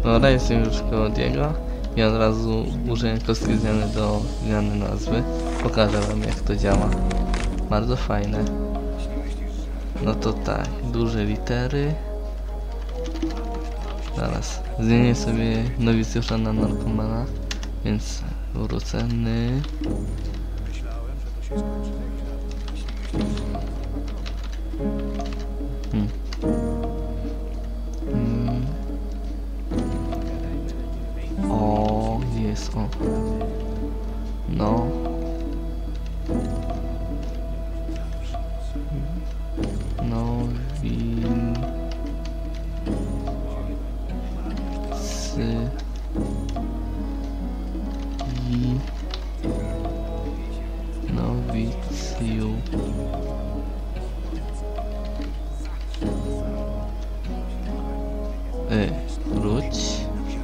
Dobra, jestem już koło Diego i od razu użyję kostki zmiany do zmiany nazwy. Pokażę wam, jak to działa. Bardzo fajne. No to tak, duże litery. Zaraz, zmienię sobie nowicjusza na narkomana, więc wrócę. O, jest, o. No. Nowicju. Wróć.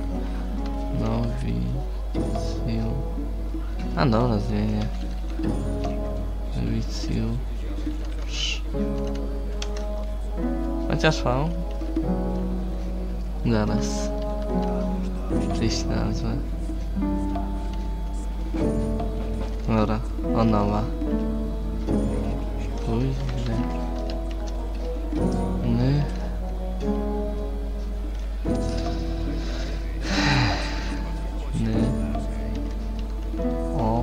Nowicju. A dobra, zmienię. Nowicju. Chociaż V. Zaraz. Czyś nazwę. Dobra, od nowa. Pójdę. O.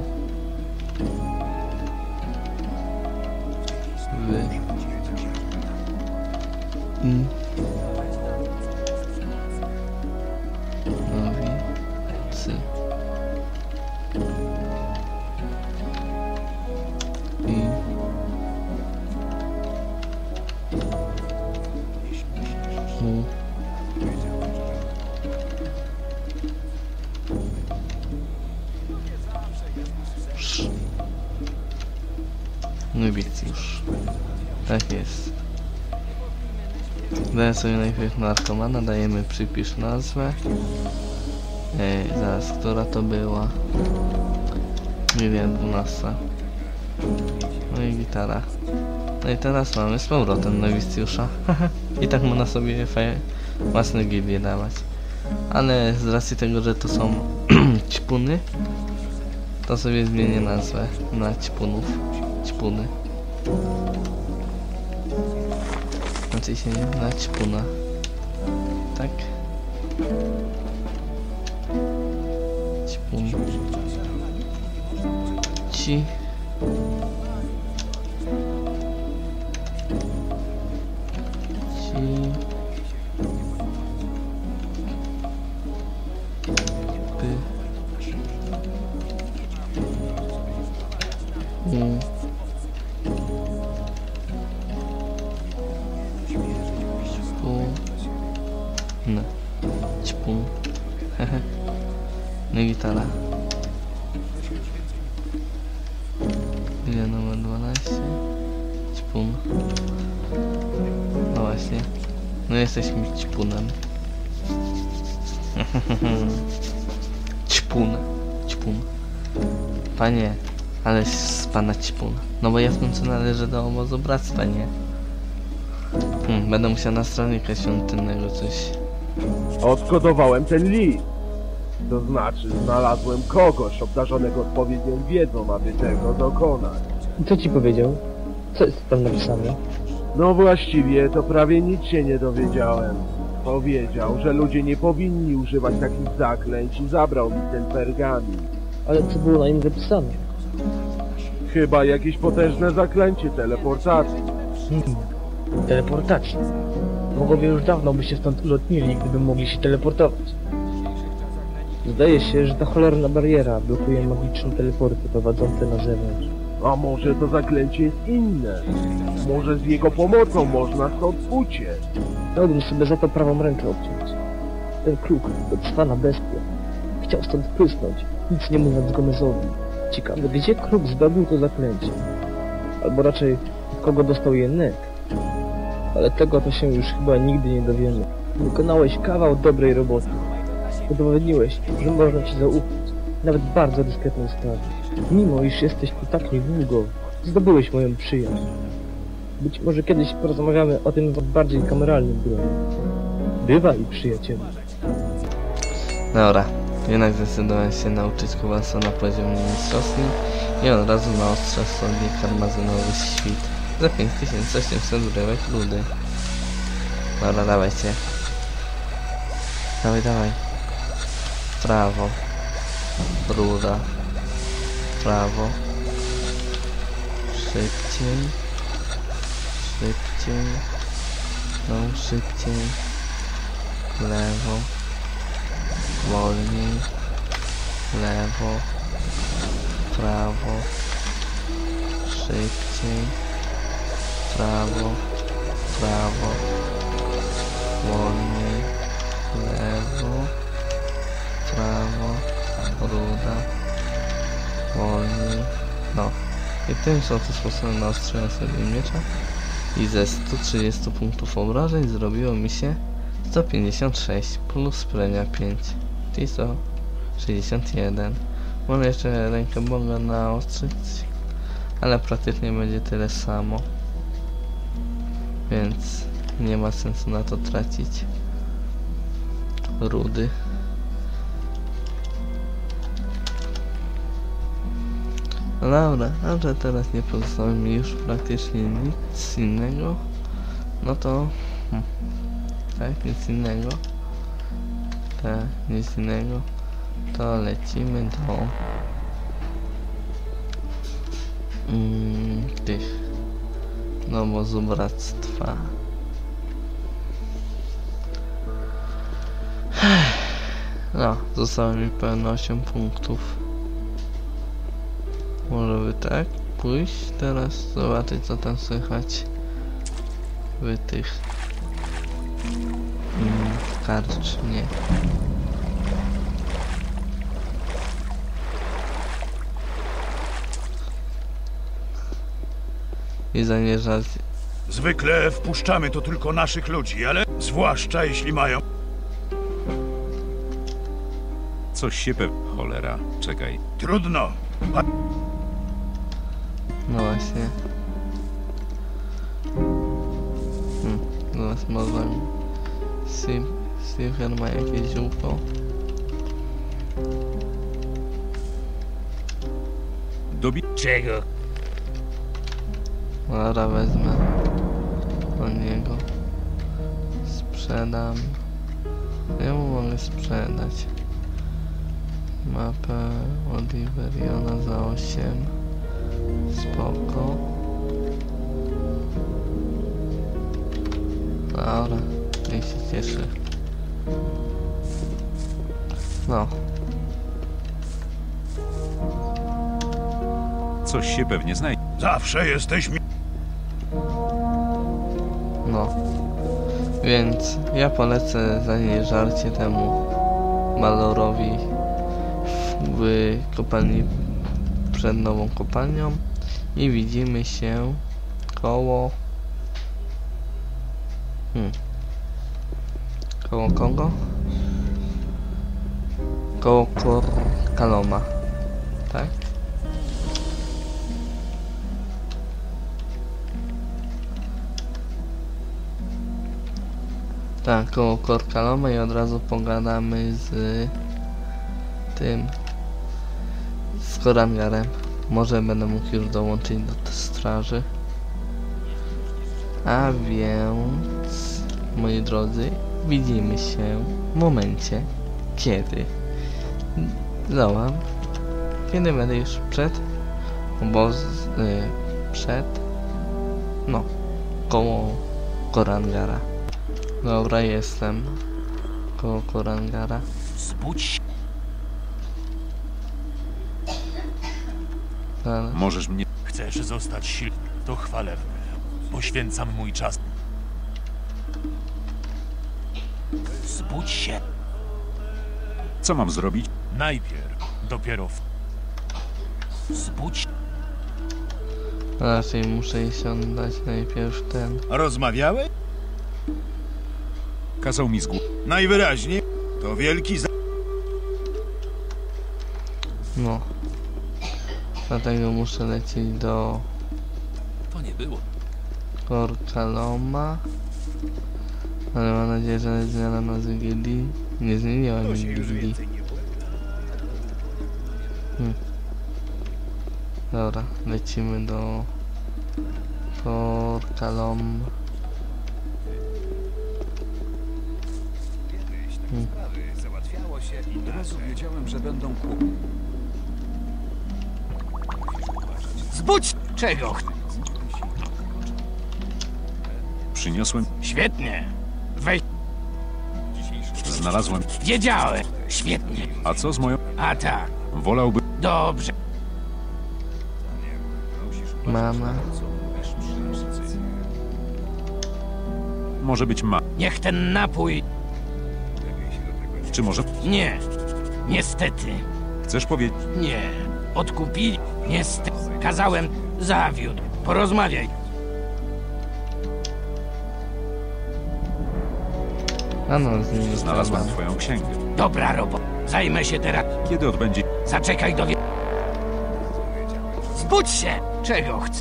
Nowicy. Nowicjusz. Tak jest. Daję sobie najpierw narkomana, dajemy przypisz nazwę. Zaraz, która to była? Nie wiem, 12. No i gitara. No i teraz mamy z powrotem nowicjusza. I tak można sobie własne gildie dawać. Ale z racji tego, że to są ćpuny, to sobie zmienię nazwę na ćpunów. Ćpuny. Znaczy się nie na ćpuna. Tak? Ćpun. Ci. No. Ćpun. Hehe. No i gitara. Ile numer 12? Ćpun. No właśnie. No jesteśmy ćpunem. Ćpun. Ćpun. Panie, ale z pana ćpun. No bo ja w końcu należę do obozu bractwa, nie? Będę musiał na stronnika świątynnego coś. Odkodowałem ten list. To znaczy, znalazłem kogoś obdarzonego odpowiednią wiedzą, aby tego dokonać. I co ci powiedział? Co jest tam napisane? No właściwie to prawie nic się nie dowiedziałem. Powiedział, że ludzie nie powinni używać takich zaklęć i zabrał mi ten pergamin. Ale co było na nim zapisane? Chyba jakieś potężne zaklęcie teleportacji. Teleportacja. Bogowie już dawno by się stąd ulotnili, gdyby mogli się teleportować. Zdaje się, że ta cholerna bariera blokuje magiczne teleporty prowadzące na zewnątrz. A może to zaklęcie jest inne? Może z jego pomocą można stąd uciec? Dałbym sobie za to prawą rękę obciąć. Ten kruk to cwana bestia. Chciał stąd prysnąć, nic nie mówiąc Gomezowi. Ciekawe, gdzie kruk zdobył to zaklęcie? Albo raczej, od kogo dostał je Nek? Ale tego to się już chyba nigdy nie dowiemy. Wykonałeś kawał dobrej roboty. Udowodniłeś, że można ci zaufać, nawet w bardzo dyskretnej sprawie. Mimo iż jesteś tu tak niedługo, zdobyłeś moją przyjaźń. Być może kiedyś porozmawiamy o tym w bardziej kameralnym gronie. Bywaj, przyjacielu. Dobra, jednak zdecydowałem się nauczyć Kowalsa na poziomie mistrzowskim i od razu na ostrze słownik armazynowy świt. Za 5800 bryłek rudy. Dobra, dawajcie. Dawaj, dawaj. Prawo. Ruda. Prawo. Szybciej. Szybciej. No, szybciej. Lewo. Wolniej. Lewo. Prawo. Szybciej. Prawo. Prawo. Wolniej. Lewo. Prawo. Ruda. Wolniej. No. I tym oto sposobem naostrzyłem sobie miecza i ze 130 punktów obrażeń zrobiło mi się 156 plus premia 5, czyli 161. Mam jeszcze rękę Boga naostrzyć, ale praktycznie będzie tyle samo, więc nie ma sensu na to tracić rudy. No dobra, a że teraz nie pozostało mi już praktycznie nic innego, no to tak, nic innego, tak, nic innego, to lecimy do tych do obozu bractwa. No, zostało mi pełno 8 punktów. Może by tak pójść teraz, zobaczyć co tam słychać w tych karczmie. I zamierzać. Zwykle wpuszczamy tu tylko naszych ludzi, ale zwłaszcza jeśli mają... Coś się Cholera, czekaj. Trudno. No właśnie. Zaraz może Silver ma jakieś ziółko. Czego? Dobra, wezmę od niego. Sprzedam. Ja mu mogę sprzedać mapę Oliveriona za 8. Spoko. Dobra, niech się cieszy. No. Coś się pewnie znajdzie. Zawsze jesteśmy... No. Więc ja polecę zanieść żarcie temu Malorowi w kopalni przed nową kopalnią i widzimy się koło koło kogo? Koło Korkaloma, tak? Tak, koło Korkaloma i od razu pogadamy z tym, z Korangarem. Może będę mógł już dołączyć do straży. A więc, moi drodzy, widzimy się w momencie, kiedy kiedy będę już przed koło Korangara. Dobra, jestem koło Korangara. Zbudź się. Możesz mnie... Chcesz zostać silny, to chwalebny. Poświęcam mój czas. Zbudź się. Co mam zrobić? Najpierw, dopiero w... Zbudź się. Raczej muszę iść oddać najpierw ten. Rozmawiałeś? Kazał mi Najwyraźniej. To wielki No. Dlatego muszę lecieć do... To nie było. Korkaloma. Ale mam nadzieję, że zmiana nazwy gildii nie zmieniła mi gildii. Dobra, lecimy do Forkalom. Załatwiało się i od razu wiedziałem, że będą kłopoty. Zbudź! Czego? Przyniosłem... Świetnie. Weź. Znalazłem... Wiedziałem. Świetnie. A co z moją... A tak. Wolałby... Dobrze. Mana. Może być ma... Niech ten napój... Czy może... Nie. Niestety. Chcesz powiedzieć... Nie. Odkupili. Niestety. Kazałem. Zawiódł. Porozmawiaj. A no, z nim Znalazłem trzeba. twoją księgę. Dobra robota. Zajmę się teraz. Kiedy odbędzie... Zaczekaj do... Zbudź się! Czego chcę?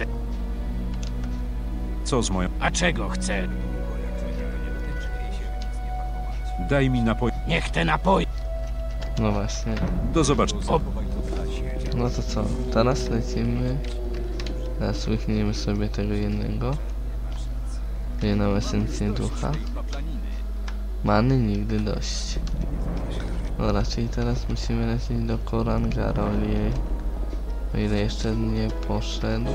Co z moją... A czego chcę? Daj mi napoj... Niech te napoje... No właśnie. Do zobaczenia. No to co? Teraz lecimy. Teraz łykniemy sobie tego jednego. Jedną esencję ducha. Many nigdy dość. No raczej teraz musimy lecieć do Korangaroli. O ile jeszcze nie poszedł.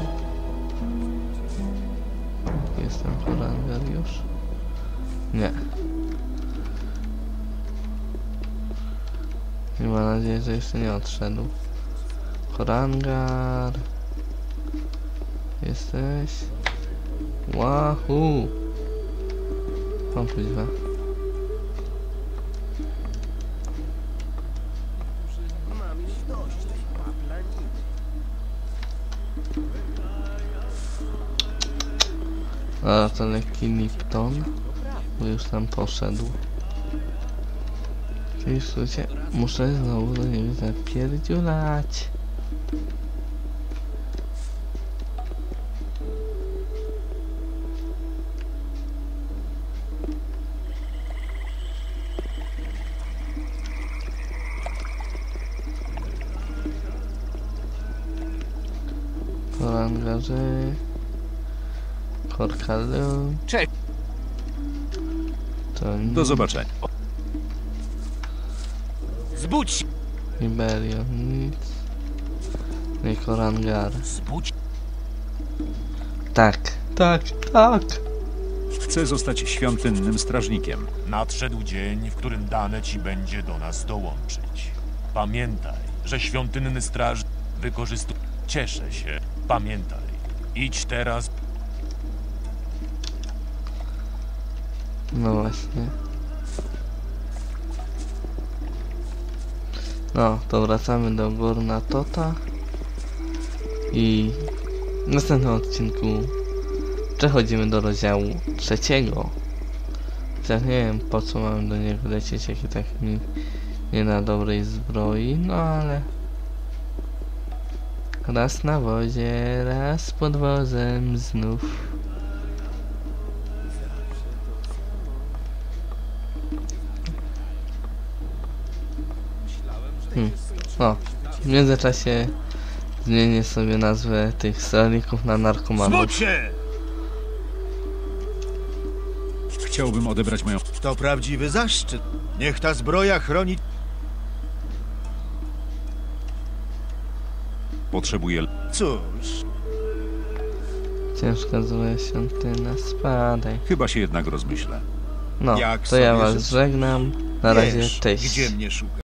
Jest tam Korangar już? Nie. I mam nadzieję, że jeszcze nie odszedł. Korangar. Jesteś? Wahoo! O kuźwa. A to lekki Lipton, bo już tam poszedł. Czyli w skrócie muszę znowu do niego zapierdziulać. Korangarzy. Korkalu. Czek. To Do zobaczenia. Zbudź się! Iberion nic. No i Korangar. Zbudź. Tak. Tak, tak. Chcę zostać świątynnym strażnikiem. Nadszedł dzień, w którym dane ci będzie do nas dołączyć. Pamiętaj, że świątynny straż wykorzystuje... Cieszę się. Pamiętaj. Idź teraz... No właśnie. No, to wracamy do Gorna Tota. I w następnym odcinku przechodzimy do rozdziału 3. Chociaż nie wiem, po co mamy do niego lecieć, jak i tak mi nie na dobrej zbroi, no ale raz na wozie, raz pod wozem znów. O, w międzyczasie zmienię sobie nazwę tych strażników na narkomanów. Zbudź się! Chciałbym odebrać moją... To prawdziwy zaszczyt. Niech ta zbroja chroni... Potrzebuję... Cóż, Ciężka zła świątyna, spadaj. Chyba się jednak rozmyślę. No, Jak to ja sobie was życzę. żegnam. Na razie, wiesz, cześć. gdzie mnie szuka.